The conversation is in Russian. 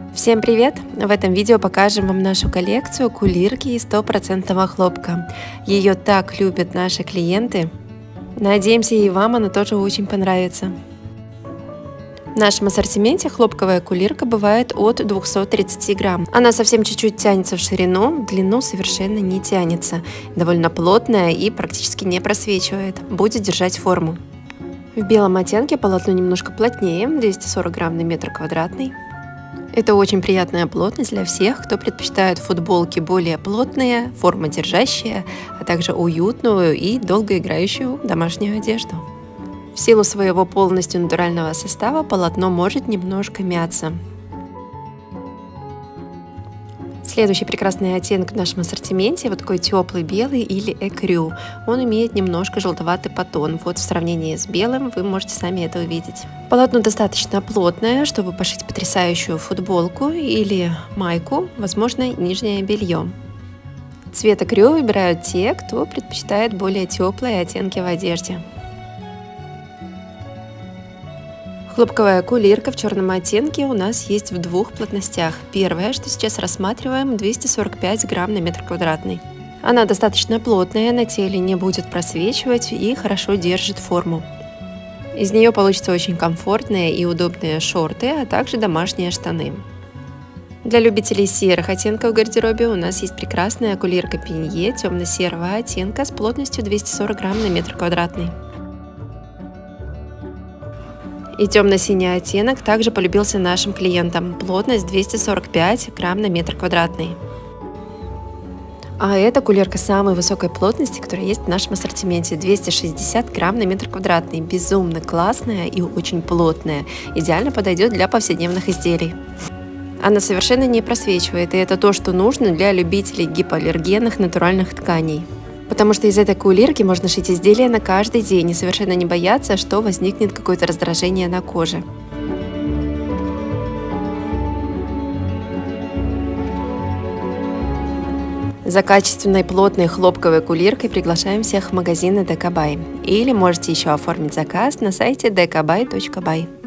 Всем привет! В этом видео покажем вам нашу коллекцию кулирки из 100% хлопка. Ее так любят наши клиенты. Надеемся, и вам она тоже очень понравится. В нашем ассортименте хлопковая кулирка бывает от 230 грамм. Она совсем чуть-чуть тянется в ширину, в длину совершенно не тянется. Довольно плотная и практически не просвечивает. Будет держать форму. В белом оттенке полотно немножко плотнее, 240 грамм на метр квадратный. Это очень приятная плотность для всех, кто предпочитает футболки более плотные, формодержащие, а также уютную и долгоиграющую домашнюю одежду. В силу своего полностью натурального состава полотно может немножко мяться. Следующий прекрасный оттенок в нашем ассортименте вот такой теплый белый или экрю. Он имеет немножко желтоватый подтон. Вот в сравнении с белым вы можете сами это увидеть. Полотно достаточно плотное, чтобы пошить потрясающую футболку или майку, возможно, нижнее белье. Цвет экрю выбирают те, кто предпочитает более теплые оттенки в одежде. Хлопковая кулирка в черном оттенке у нас есть в двух плотностях. Первая, что сейчас рассматриваем, 245 грамм на метр квадратный. Она достаточно плотная, на теле не будет просвечивать и хорошо держит форму. Из нее получатся очень комфортные и удобные шорты, а также домашние штаны. Для любителей серых оттенков в гардеробе у нас есть прекрасная кулирка пенье темно-серого оттенка с плотностью 240 грамм на метр квадратный. И темно-синий оттенок также полюбился нашим клиентам. Плотность 245 грамм на метр квадратный. А это кулирка самой высокой плотности, которая есть в нашем ассортименте. 260 грамм на метр квадратный. Безумно классная и очень плотная. Идеально подойдет для повседневных изделий. Она совершенно не просвечивает, и это то, что нужно для любителей гипоаллергенных натуральных тканей. Потому что из этой кулирки можно шить изделия на каждый день и совершенно не бояться, что возникнет какое-то раздражение на коже. За качественной плотной хлопковой кулиркой приглашаем всех в магазины DKBuy. Или можете еще оформить заказ на сайте dkbuy.by.